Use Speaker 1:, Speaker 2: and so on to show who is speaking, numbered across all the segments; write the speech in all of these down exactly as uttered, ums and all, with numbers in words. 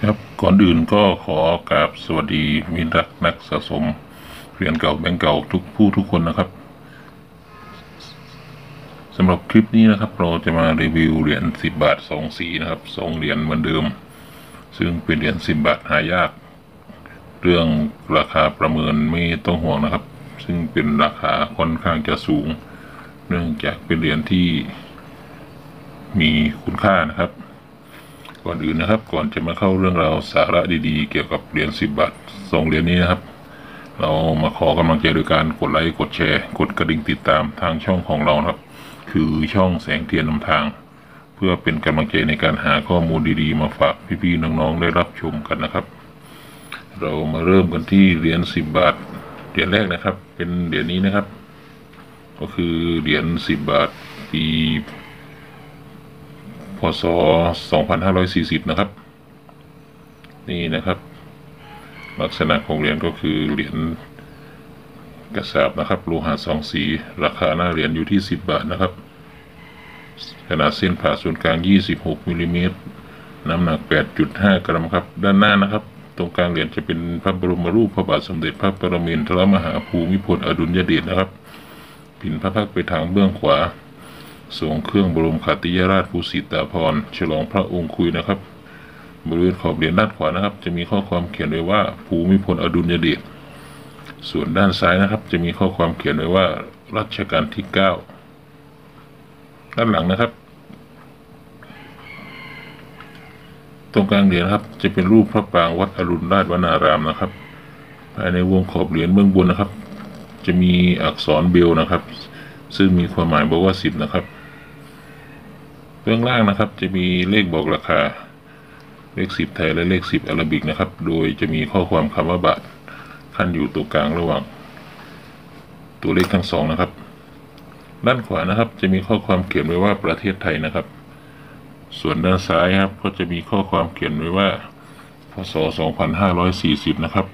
Speaker 1: ครับก่อนอื่นก็ขอกราบสวัสดีมิตรรักนักสะสมเหรียญเก่าแบงก์เก่าทุกผู้ทุกคนนะครับสำหรับคลิปนี้นะครับเราจะมารีวิวเหรียญสิบบาทสองสีนะครับสองเหรียญเหมือนเดิมซึ่งเป็นเหรียญสิบบาทหายากเรื่องราคาประเมินไม่ต้องห่วงนะครับซึ่งเป็นราคาค่อนข้างจะสูงเนื่องจากเป็นเหรียญที่มีคุณค่านะครับก่อนอื่นนะครับก่อนจะมาเข้าเรื่องราวสาระดีๆเกี่ยวกับเหรียญสิบบาทสองเหรียญนี้นะครับเรามาขอกำลังใจโดยการกดไลค์กดแชร์กดกระดิ่งติดตามทางช่องของเราครับคือช่องแสงเทียนนำทางเพื่อเป็นกำลังใจในการหาข้อมูลดีๆมาฝากพี่ๆน้องๆได้รับชมกันนะครับเรามาเริ่มกันที่เหรียญสิบบาทเหรียญแรกนะครับเป็นเหรียญนี้นะครับก็คือเหรียญสิบบาทปีพ.ศ. สองพันห้าร้อยสี่สิบนะครับนี่นะครับลักษณะของเหรียญก็คือเหรียญกระสาบนะครับโลหะสองสีราคาหน้าเหรียญอยู่ที่สิบบาทนะครับขนาดเส้นผ่าศูนย์กลางยี่สิบหกมิลลิเมตรน้ำหนัก แปดจุดห้า กรัมครับด้านหน้านะครับตรงกลางเหรียญจะเป็นพระบรมรูปพระบาทสมเด็จพระปรมินทรมหาภูมิพลอดุลยเดชนะครับพินพระพักตร์ไปทางเบื้องขวาทรงเครื่องบรมขัตติยราชภูสิตาภรณ์ฉลองพระองค์คุยนะครับบริเวณขอบเหรียญด้านขวานะครับจะมีข้อความเขียนไว้ว่าภูมิพลอดุลยเดชส่วนด้านซ้ายนะครับจะมีข้อความเขียนไว้ว่ารัชกาลที่เก้าด้านหลังนะครับตรงกลางเหรียญครับจะเป็นรูปพระปรางวัดอรุณราชวนารามนะครับภายในวงขอบเหรียญเบื้องบนนะครับจะมีอักษรเบลนะครับซึ่งมีความหมายบอกว่าสิบนะครับเบื้องล่างนะครับจะมีเลขบอกราคาเลขสิบไทยและเลขสิบอาราบิกนะครับโดยจะมีข้อความคำว่าบาทขั้นอยู่ตรงกลางระหว่างตัวเลขทั้งสองนะครับด้านขวานะครับจะมีข้อความเขียนไว้ว่าประเทศไทยนะครับส่วนด้านซ้ายครับก็จะมีข้อความเขียนไว้ว่าพ.ศ. สองพันห้าร้อยสี่สิบนะครับ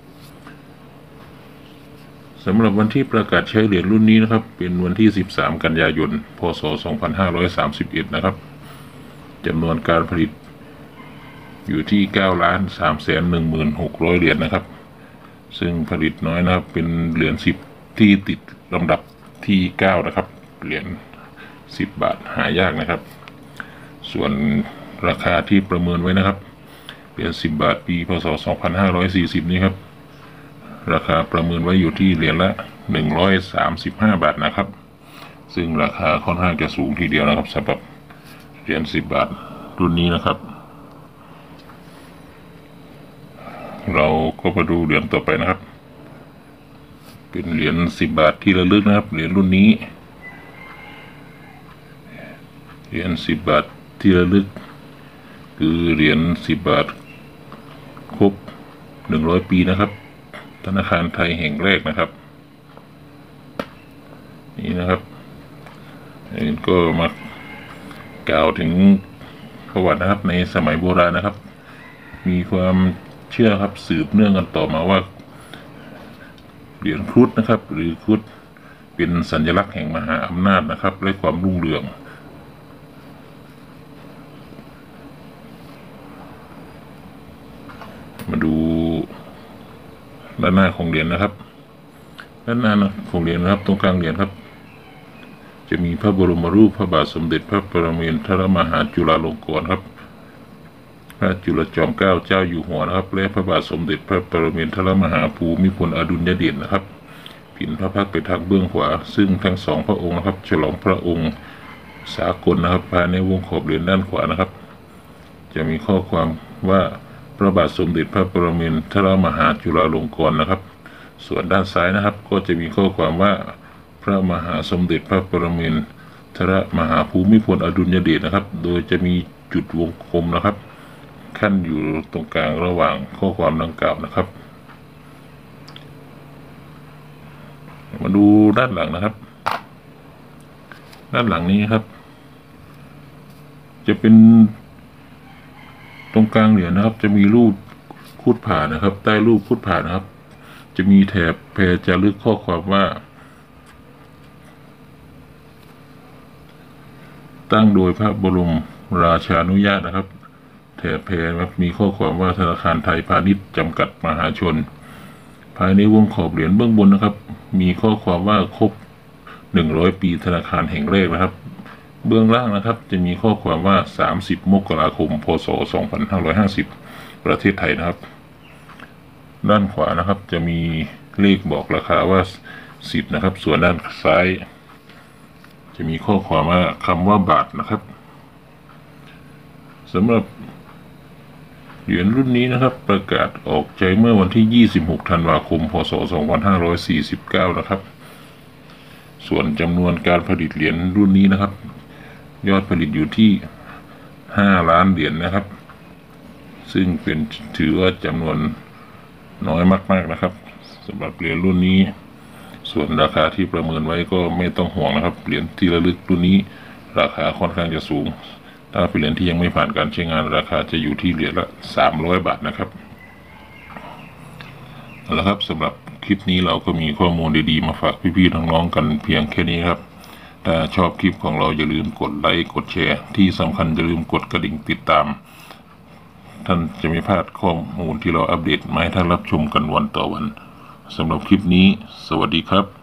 Speaker 1: สำหรับวันที่ประกาศใช้เหรียญรุ่นนี้นะครับเป็นวันที่สิบสามกันยายนพ.ศ. สองพันห้าร้อยสามสิบเอ็ดนะครับจำนวนการผลิตอยู่ที่เก้าล้านสามแสนหนึ่งหมื่นหกร้อยเหรียญนะครับซึ่งผลิตน้อยนะครับเป็นเหรียญสิบที่ติดลำดับที่เก้านะครับเหรียญสิบบาทหายากนะครับส่วนราคาที่ประเมินไว้นะครับเหรียญสิบบาทปีพ.ศ. สองพันห้าร้อยสี่สิบนี้ครับราคาประเมินไว้อยู่ที่เหรียญละหนึ่งร้อยสามสิบห้าบาทนะครับซึ่งราคาค่อนข้างจะสูงทีเดียวนะครับสำหรับเหรียญสิบบาทรุ่นนี้นะครับเราก็มาดูเหรียญต่อไปนะครับเป็นเหรียญสิบบาทที่ระลึกนะครับเหรียญรุ่นนี้เหรียญสิบบาทที่ระลึกคือเหรียญสิบบาทครบหนึ่งร้อยปีนะครับธนาคารไทยแห่งแรกนะครับนี่นะครับนี่ก็มากล่าวถึงประวัตินะครับในสมัยโบราณนะครับมีความเชื่อครับสืบเนื่องกันต่อมาว่าเหรียญครุฑนะครับหรือครุฑเป็นสัญลักษณ์แห่งมหาอำนาจนะครับและความรุ่งเรืองมาดูด้านหน้าของเหรียญนะครับด้านหน้าของเหรียญนะครับตรงกลางเหรียญครับจะมีพระบรมรูปพระบาทสมเด็จพระปรมินทรมหาจุฬาลงกรณ์ครับพระจุลจอมเกล้าเจ้าอยู่หัวนะครับและพระบาทสมเด็จพระปรมินทรมหาภูมิพลอดุลยเดชนะครับพินพระพักตร์ไปทางเบื้องขวาซึ่งทั้งสองพระองค์นะครับฉลองพระองค์สากลนะครับภายในวงขอบเหรียญด้านขวานะครับจะมีข้อความว่าพระบาทสมเด็จพระปรมินทรมหาจุฬาลงกรณ์นะครับส่วนด้านซ้ายนะครับก็จะมีข้อความว่าพระมหาสมเด็จพระปรมินทรมหาภูมิพลอดุลยเดชนะครับโดยจะมีจุดวงกลมนะครับขั้นอยู่ตรงกลางระหว่างข้อความดังกล่าวนะครับมาดูด้านหลังนะครับด้านหลังนี้ครับจะเป็นตรงกลางเหรียญนะครับจะมีรูปคุดผ่านะครับใต้รูปคุดผ่านะครับจะมีแถบแพรจารึกข้อความว่าตั้งโดยพระบรมราชานุญาตนะครับแถบแพรครับมีข้อความว่าธนาคารไทยพาณิชย์จำกัดมหาชนภายในวงขอบเหรียญเบื้องบนนะครับมีข้อความว่าครบหนึ่งร้อยปีธนาคารแห่งแรกนะครับเบื้องล่างนะครับจะมีข้อความว่าสามสิบมกราคมพศสองพันห้าร้อยห้าสิบประเทศไทยนะครับด้านขวานะครับจะมีเลขบอกราคาว่าสิบนะครับส่วนด้านซ้ายจะมีข้อความว่าคำว่าบาทนะครับสำหรับเหรียญรุ่นนี้นะครับประกาศออกใจเมื่อวันที่ยี่สิบหกธันวาคมพศสองพันห้าร้อยสี่สิบเก้านะครับส่วนจำนวนการผลิตเหรียญรุ่นนี้นะครับยอดผลิตอยู่ที่ห้าล้านเหรียญ นะครับซึ่งเป็นถือว่าจำนวนน้อยมากๆนะครับสำหรับเหรียญรุ่นนี้ส่วนราคาที่ประเมินไว้ก็ไม่ต้องห่วงนะครับเหรียญที่ระลึกรุ่นนี้ราคาค่อนข้างจะสูงถ้าเป็นเหรียญที่ยังไม่ผ่านการใช้งานราคาจะอยู่ที่เหรียญละสามร้อยบาทนะครับเอาละครับสำหรับคลิปนี้เราก็มีข้อมูลดีๆมาฝากพี่ๆน้องๆกันเพียงแค่นี้ครับถ้าชอบคลิปของเราอย่าลืมกดไลค์กดแชร์ที่สำคัญอย่าลืมกดกระดิ่งติดตามท่านจะไม่พลาดข้อมูลที่เราอัปเดตมาให้ท่านรับชมกันวันต่อวันสำหรับคลิปนี้สวัสดีครับ